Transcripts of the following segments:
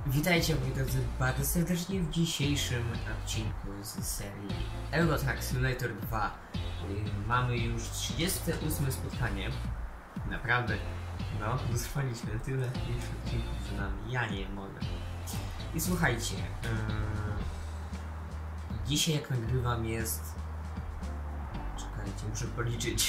Witajcie moi drodzy bardzo serdecznie w dzisiejszym odcinku z serii Euro Truck Simulator 2. Mamy już 38 spotkanie. Naprawdę, no, dotrwaliśmy tyle już odcinków z nami. Ja nie mogę. I słuchajcie, dzisiaj jak nagrywam jest... Czekajcie, muszę policzyć.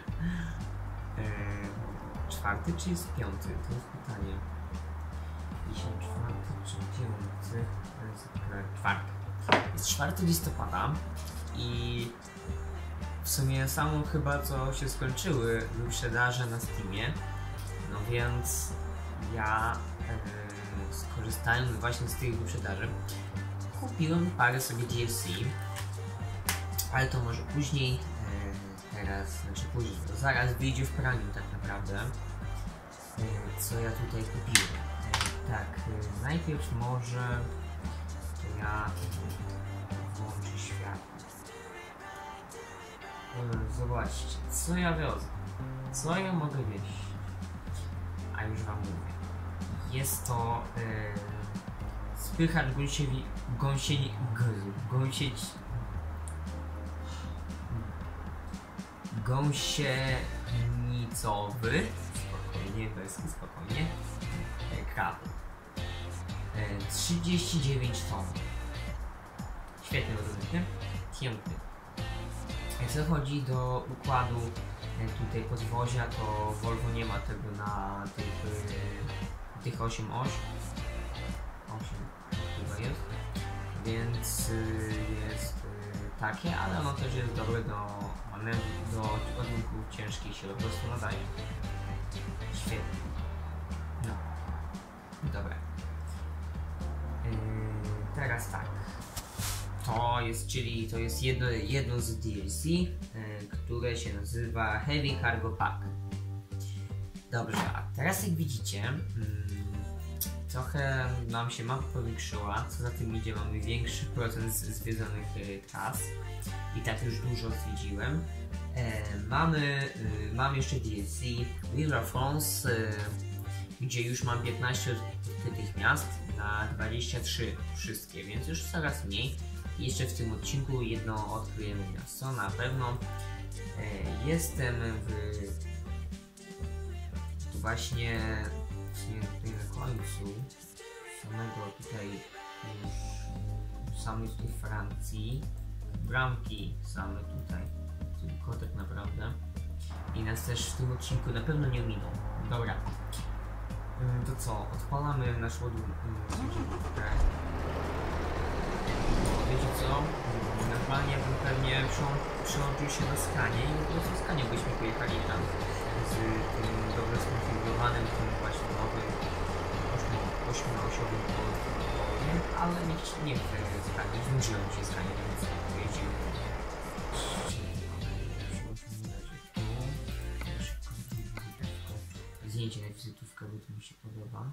Czwarty czy jest piąty? To jest pytanie. Dzisiaj czwarty czy piąty? To jest czwarty. Jest 4 listopada i w sumie samo chyba co się skończyły wyprzedaże na Steamie. No więc ja skorzystałem właśnie z tych wyprzedaży. Kupiłem parę sobie DLC, ale to może później. Teraz, znaczy później, to zaraz wyjdzie w praniu tak naprawdę. Co ja tutaj kupiłem. Tak, najpierw może to ja włączę światło. Zobaczcie, co ja wiozę. Co ja mogę wieść? A już wam mówię. Jest to spychacz gąsienicowy. Spokojnie, bez spokojnie. Krawy. 39 ton. Świetny rozumiem. Piękny. Jak zachodzi do układu tutaj podwozia, to Volvo nie ma tego na tych 8 oś. 8 chyba jest. Więc jest takie, ale ono też jest dobre do manewru, do ładunków ciężkich, się po prostu nadaje. Świetnie. No. Dobra. Teraz tak. To jest jedno z DLC, które się nazywa Heavy Cargo Pack. Dobrze, a teraz jak widzicie, trochę nam się mapa powiększyła, co za tym idzie, mamy większy procent zwiedzonych tras i tak już dużo zwiedziłem. Mam jeszcze DLC River France, gdzie już mam 15 odkrytych miast na 23 wszystkie, więc już coraz mniej. Jeszcze w tym odcinku jedno odkryjemy miasto, na pewno. Jestem właśnie tutaj na końcu samego tutaj już samej tej Francji. Bramki same tutaj, tylko tak naprawdę. I nas też w tym odcinku na pewno nie ominą. Dobra. To co? Odpalamy nasz ładunek. Wiecie co? Normalnie bym pewnie przyłączył się do Scanii i po prostu z Scanią byśmy pojechali tam z tym dobrze skonfigurowanym, tym właśnie nowym 8-osiowym powodem, ale nie chcę Scanii, znudziłem się Scanii, więc pojedziemy. Zdjęcie na wizytówkę, bo to mi się podoba.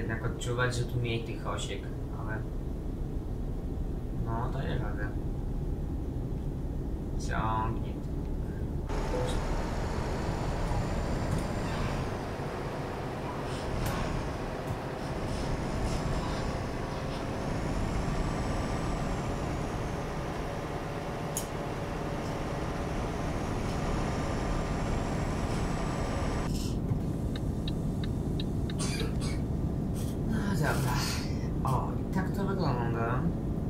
jednak odczuwać, że tu mniej tych osiek, ale no daję radę. Ciągnie. Dobra. O, i tak to wygląda.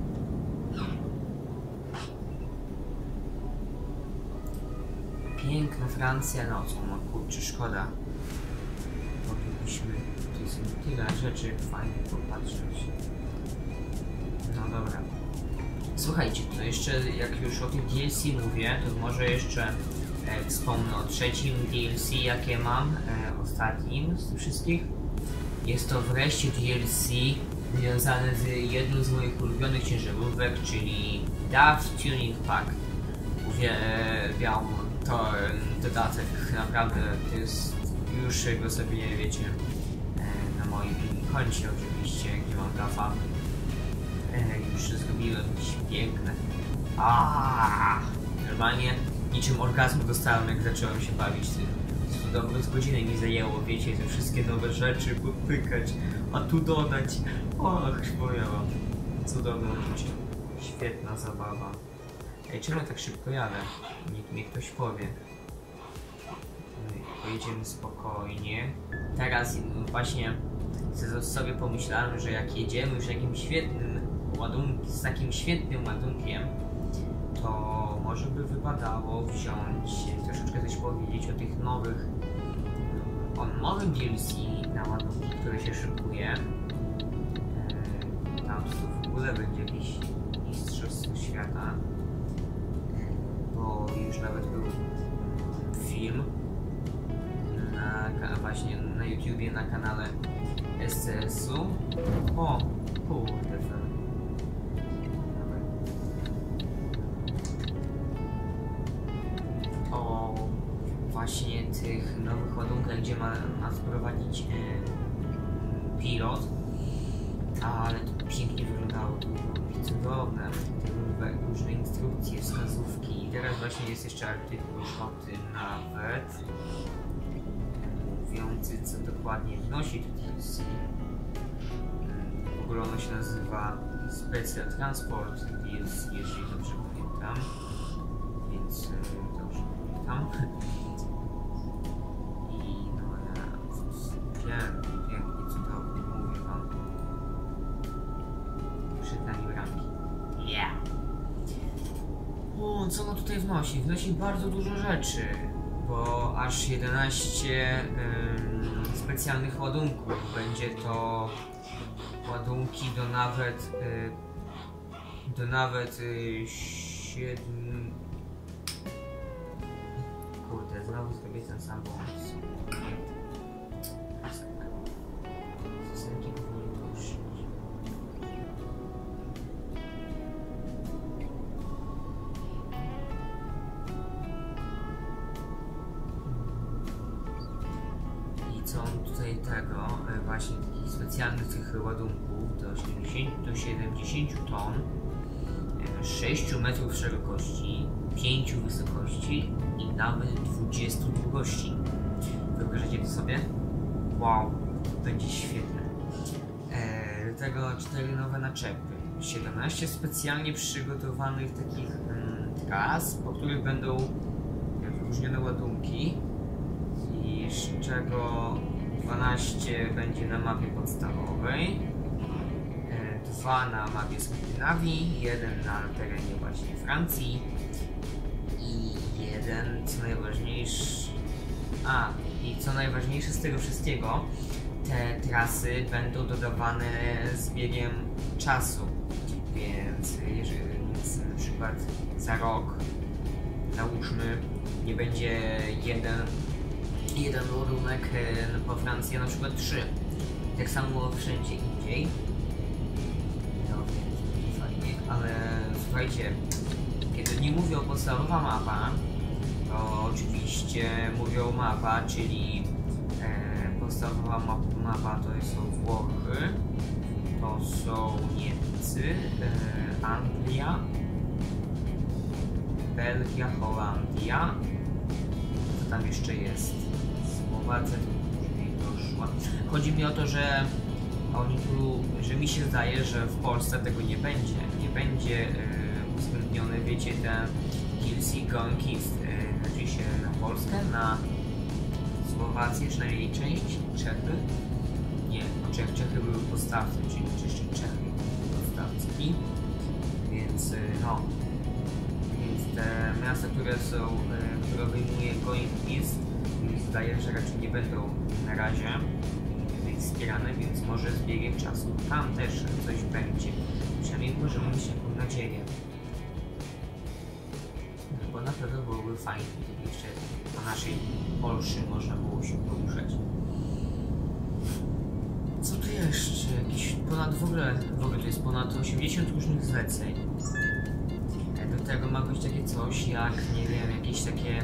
Piękna Francja nocą, no kurczę, szkoda. Moglibyśmy, tu jest tyle rzeczy fajnie popatrzeć. No dobra. Słuchajcie, to jeszcze jak już o tym DLC mówię, to może jeszcze wspomnę o trzecim DLC, jakie mam, ostatnim z tych wszystkich. Jest to wreszcie DLC związane z jedną z moich ulubionych ciężarówek, czyli DAF Tuning Pack. Uwielbiam to dodatek, naprawdę to jest, już go sobie wiecie, na moim koncie oczywiście, gdzie mam DAFa, już zrobiłem, piękne. Normalnie niczym orgazmu dostałem, jak zacząłem się bawić tym. Dobrze, z godziny mi zajęło, wiecie, te wszystkie nowe rzeczy popykać, a tu dodać. Och, powiem, cudowne uczucie. Świetna zabawa. Ej, czemu tak szybko jadę? Niech mi ktoś powie. Pojedziemy spokojnie. Teraz właśnie sobie pomyślałem, że jak jedziemy już jakimś świetnym ładunkiem, z takim świetnym ładunkiem, to może by wypadało wziąć, troszeczkę coś powiedzieć o tych nowych, o nowym DLC na ładunki, które się szykuje. Tam w ogóle będzie jakiś mistrzostwo świata, bo już nawet był film właśnie na YouTubie, na kanale SCS-u. O, kurde, właśnie tych nowych ładunkach, gdzie ma sprowadzić pilot, ale to pięknie wyglądało, to było cudowne, te różne instrukcje, wskazówki. I teraz właśnie jest jeszcze artykuł o tym nawet, mówiący, co dokładnie wnosi do DLC. W ogóle ono się nazywa Special Transport DLC, jeżeli dobrze pamiętam, więc dobrze pamiętam. Pięknie, cudownie, mówię wam. Przed nami bramki. Yeah! O, co ono tutaj wnosi? Wnosi bardzo dużo rzeczy, bo aż 11 specjalnych ładunków. Będzie to ładunki do nawet 7... Kurde, znowu zrobię ten sam błąd. Co on tutaj tego, właśnie takich specjalnych tych ładunków do 70 ton, 6 metrów szerokości, 5 wysokości i nawet 20 długości. Wyobrażacie to sobie? Wow, będzie świetne. Do tego 4 nowe naczepy, 17 specjalnie przygotowanych takich tras, po których będą wyróżnione ładunki, i z czego 12 będzie na mapie podstawowej, 2 na mapie Skandynawii, 1 na terenie właśnie Francji i 1, co najważniejsze, i co najważniejsze z tego wszystkiego, te trasy będą dodawane z biegiem czasu, więc jeżeli na przykład za rok, załóżmy, nie będzie jeden ładunek po Francji, a na przykład 3. Tak samo wszędzie indziej. No więc fajnie, ale słuchajcie, kiedy nie mówię o podstawowa mapa, to oczywiście mówię o mapa, czyli podstawowa mapa to są Włochy, to są Niemcy, Anglia, Belgia, Holandia, co tam jeszcze jest? Słowacja, to później doszła. Chodzi mi o to, że oni tu, że mi się zdaje, że w Polsce tego nie będzie. Nie będzie uwzględnione, wiecie, ten Kills i Conquist. Znaczy się na Polskę, na Słowację, przynajmniej część, Czechy. Nie, Czechy były podstawcy, czyli jeszcze Czechy podstawki. Więc no. Więc te miasta, które są, które obejmuje Conquist, zdaje się, że raczej nie będą na razie wspierane, więc może z biegiem czasu tam też coś będzie. Przynajmniej możemy mieć taką nadzieję. No, bo na pewno byłoby fajnie, gdyby jeszcze po naszej Polsce można było się poruszać. Co tu jeszcze? Jakieś ponad w ogóle to jest ponad 80 różnych zleceń. Do tego ma być takie coś jak, nie wiem, jakieś takie...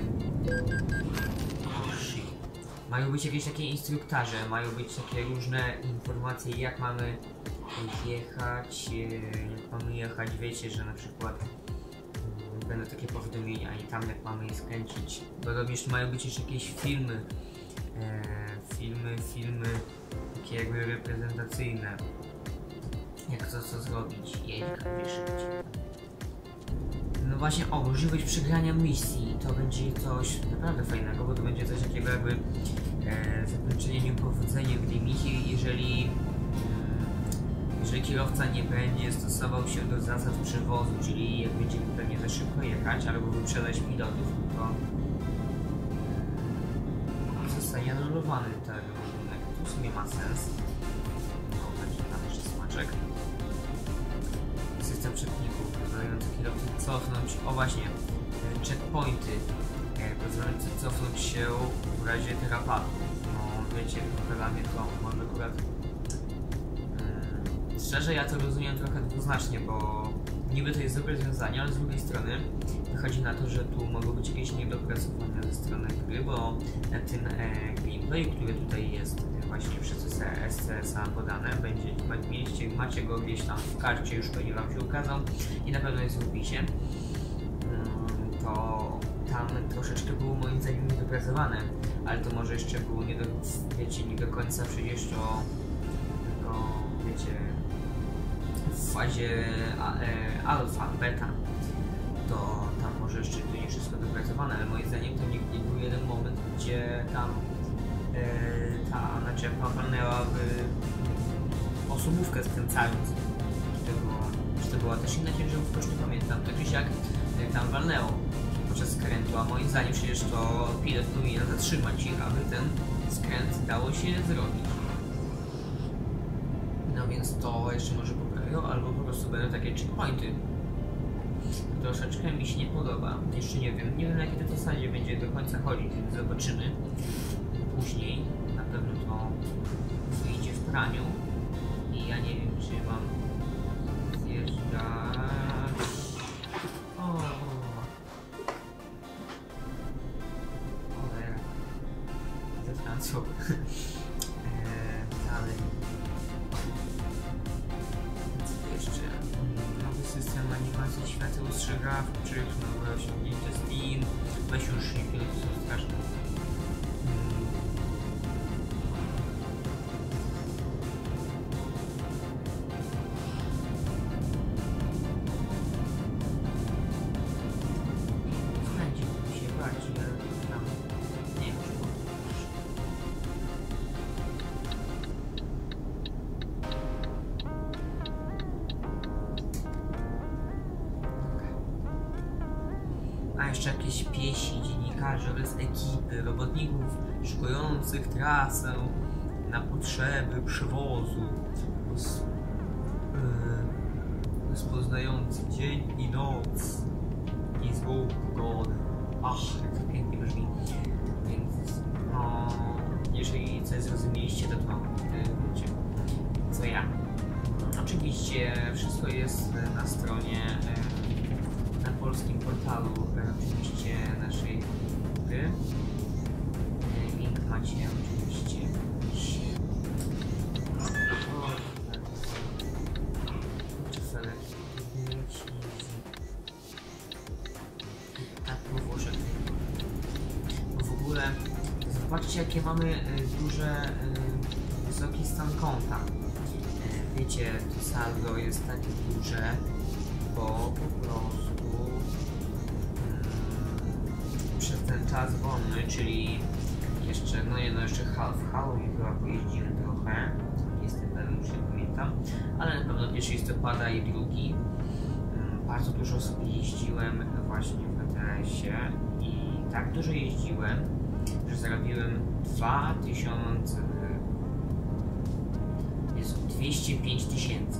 Mają być jakieś takie instruktarze, mają być takie różne informacje, jak mamy jechać, wiecie, że na przykład będą takie powiadomienia i tam jak mamy je skręcić. Bo również mają być jeszcze jakieś filmy, filmy takie jakby reprezentacyjne, jak co zrobić, jak wyszedć. No właśnie, możliwość przegrania misji, to będzie coś naprawdę fajnego, bo to będzie coś takiego jakby zakończenie niepowodzeniem w tej misji, jeżeli kierowca nie będzie stosował się do zasad przewozu, czyli jak będzie pewnie za szybko jechać albo wyprzedzać pilotów, to zostanie anulowany ten warunek. To w sumie ma sens. No, taki tam jeszcze smaczek. System przepników pozwalający kierowcy cofnąć, właśnie, checkpointy pozwalające cofnąć się w razie terapatu. No wiecie, dla mnie to może akurat szczerze ja to rozumiem trochę dwuznacznie, bo niby to jest dobre rozwiązanie, ale z drugiej strony wychodzi na to, że tu mogą być jakieś niedopracowania ze strony gry, bo ten gameplay, który tutaj jest właśnie przez SCS-a podane, macie go gdzieś tam w karcie, już pewnie wam się ukazał i na pewno jest w opisie, to tam troszeczkę było moim zdaniem niedopracowane, ale to może jeszcze było nie do końca przecież to tylko, wiecie, w fazie alfa, beta, to tam może jeszcze to nie wszystko dopracowane, ale moim zdaniem to nie był jeden moment, gdzie tam ta naczepka walnęła w osobówkę skręcając. Czy to była też inna ciężarówka, już nie pamiętam, tak czy siak tam walnęło podczas skrętu, a moim zdaniem przecież to pilot powinien zatrzymać ich, aby ten skręt dało się zrobić. No więc to jeszcze może poprawią, albo po prostu będą takie checkpointy. Troszeczkę mi się nie podoba, jeszcze nie wiem na jakiej to zasadzie będzie do końca chodzić, więc zobaczymy później. Na pewno to wyjdzie w praniu i ja nie wiem, czy mam zjeżdżać. Cholera. Ze Francją. Dalej. Co jeszcze? Nowy system animacji świateł ostrzegawczych, nowe osiągnięcie Steam. Weź już nie, to są straszne. A jeszcze jakieś piesi, dziennikarzy oraz ekipy robotników szykujących trasę na potrzeby przewozu, rozpoznający dzień i noc i złą pogodę. Ach, jak to pięknie brzmi. Więc no, jeżeli coś zrozumieliście, to wiecie, co ja. Oczywiście wszystko jest na stronie, na polskim portalu, oczywiście naszej gry. Link macie oczywiście Zobaczcie, jakie mamy duże, wysoki stan konta. Wiecie, to saldo jest takie duże, bo po prostu przez ten czas wolny, czyli jeszcze, jeszcze w Halloween chyba pojeździłem trochę, jestem pewien, już nie pamiętam, ale na pewno 1 listopada i 2. Bardzo dużo sobie jeździłem właśnie w ETS-ie i tak dużo jeździłem, że zarobiłem 205 tysięcy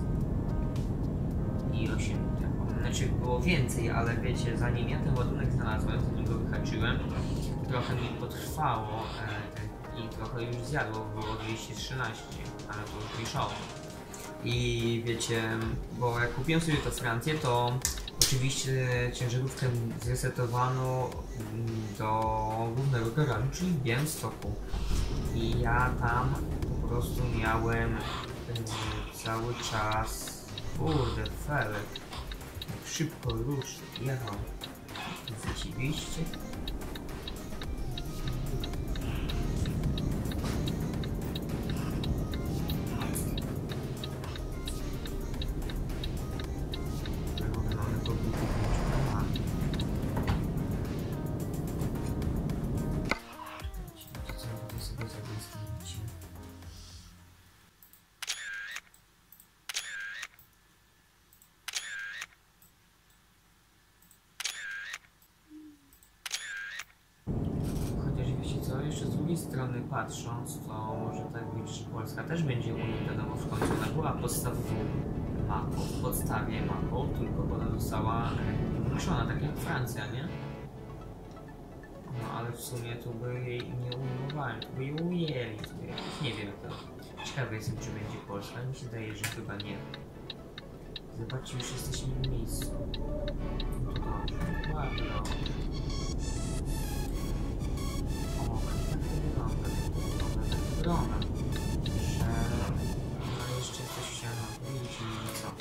i 8, znaczy było więcej, ale wiecie, zanim ja ten ładunek znalazłem, zanim go wyhaczyłem, trochę mi potrwało i trochę już zjadło, było 213, ale to już mniejszało. I wiecie, bo jak kupiłem sobie to Francję, to oczywiście ciężarówkę zresetowano do głównego garażu, czyli w Białymstoku. I ja tam po prostu miałem cały czas, kurde, felek, jak szybko ruszy, jechał. Zdziwiliście? Jeszcze z drugiej strony patrząc, to może tak być, że Polska też będzie Unią, wiadomo, w końcu ona była podstawową mapą, w podstawie mapą, tylko ona została ulepszona, tak jak Francja, nie? No ale w sumie tu by jej nie ujmowali, tu by jej ujęli, nie wiem to. Ciekawy jestem, czy będzie Polska, mi się daje, że chyba nie. Zobaczcie, już jesteśmy w miejscu. No to dobrze, bardzo dobrze. Wygląda, że no jeszcze coś się powiedzieć i co.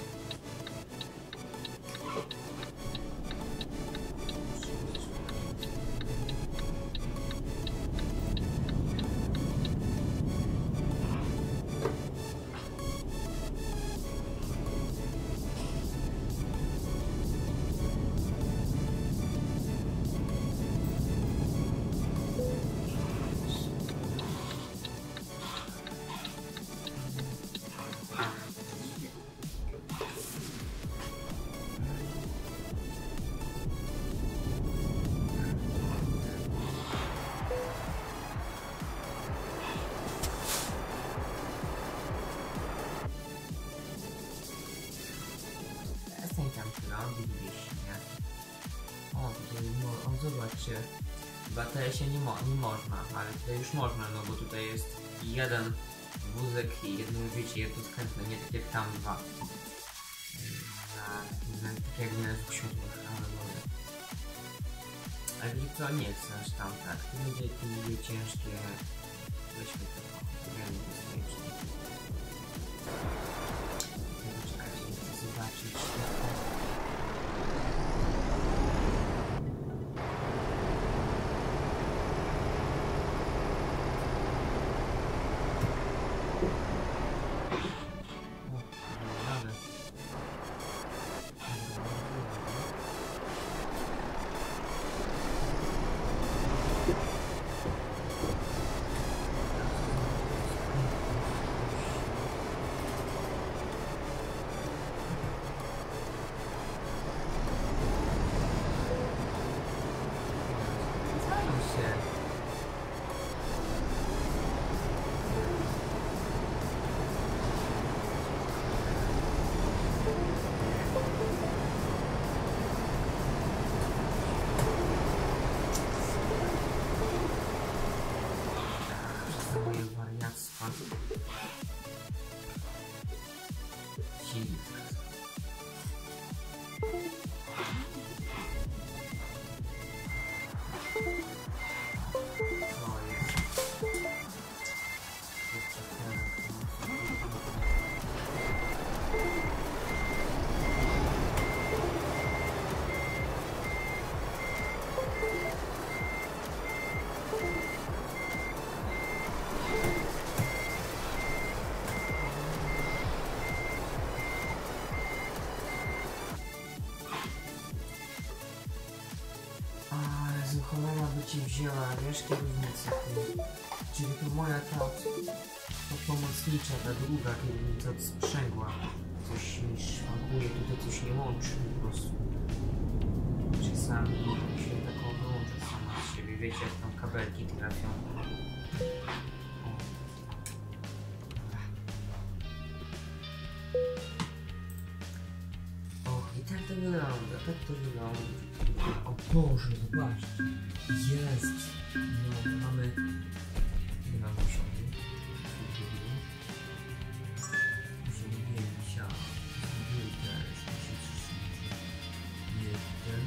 Zobaczcie, w ATS-ie nie można, ale tutaj już można, no bo tutaj jest jeden wózek i jedno, wiecie, jedno skrętne, nie tak jak tam dwa. Tak jak w światłach, ale może. Ale wiecie co, nie chcę aż tam tak, to będzie ciężkie. Weźmy to, ja nie bezpiecznie. Czekajcie, chcę zobaczyć. cholera by cię wzięła, wiesz, kierownica, czyli to moja ta pomocnicza, ta druga kierownica od sprzęgła. Coś mi szwankuje, tutaj coś nie łączy po prostu. Czasami się taką wyłącza sama z siebie, wiecie jak tam kabelki trafią. Tak to wygląda, tak to wygląda. O Boże, zobaczcie. Jest. No, mamy... Nie mam osiągu. Osiągnięcia. Też. Jeden.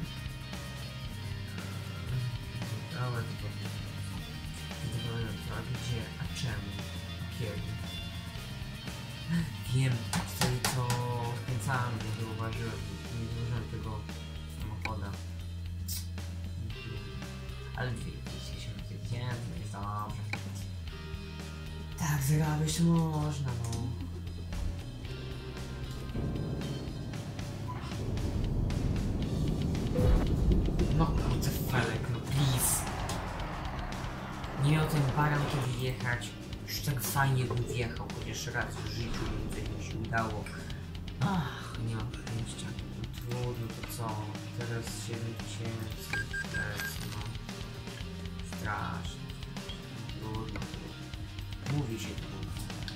Ale to... A gdzie? A czemu? Kiedy? Wiem, wtedy to skręcałem, nie zauważyłem. Nie zauważyłem tego samochoda. Ale 270 jest dobrze. Tak zrobić można, no. No kurde felek, no please. Nie miał ten baran kiedy jechać. Już tak fajnie bym wjechał, chociaż raz w życiu mi się udało. Ach, nie mam szczęścia. No trudno, to co? Teraz 7000, no. Strasznie. Trudno. Mówi się trudno.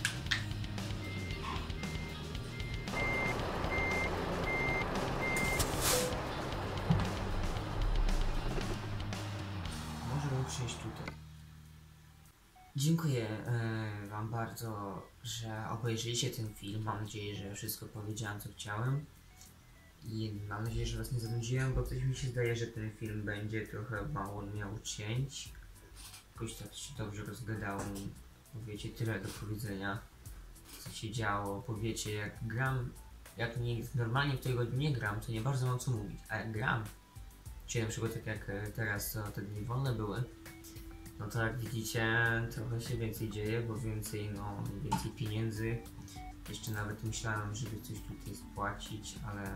Możemy przejść tutaj. Dziękuję wam bardzo, że obejrzeliście ten film. Mam nadzieję, że wszystko powiedziałem, co chciałem. I mam nadzieję, że was nie zanudziłem, bo coś mi się zdaje, że ten film będzie trochę mało miał cięć. Jakoś tak się dobrze rozgadałem. Powiecie tyle do powiedzenia, co się działo. Powiecie, jak gram, jak nie, normalnie w tej godzinie nie gram, to nie bardzo mam co mówić. A jak gram, czyli na przykład tak jak teraz, to te dni wolne były, no to jak widzicie, trochę się więcej dzieje, bo więcej pieniędzy. Jeszcze nawet myślałem, żeby coś tutaj spłacić, ale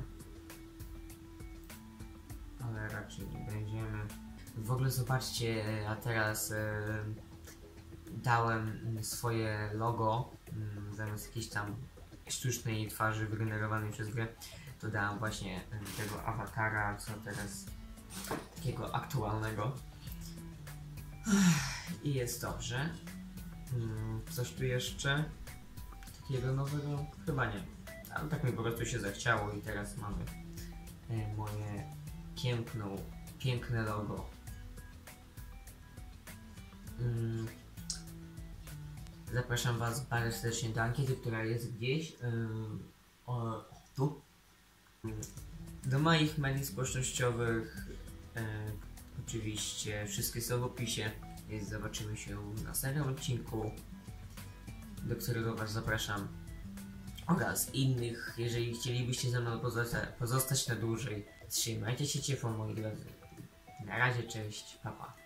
raczej nie będziemy. W ogóle zobaczcie, a teraz dałem swoje logo, zamiast jakiejś tam sztucznej twarzy wygenerowanej przez grę, to dałem właśnie tego awatara, co teraz takiego aktualnego. I jest dobrze. Coś tu jeszcze takiego nowego? Chyba nie. Ale tak mi po prostu się zachciało i teraz mamy moje piękne logo. Zapraszam was bardzo serdecznie do ankiety, która jest gdzieś tu. Do moich mediów społecznościowych. Oczywiście wszystkie są w opisie, więc zobaczymy się w następnym odcinku, do którego was zapraszam, oraz innych, jeżeli chcielibyście ze mną pozostać na dłużej. Trzymajcie się ciepło, moi drodzy. Na razie, cześć, pa pa.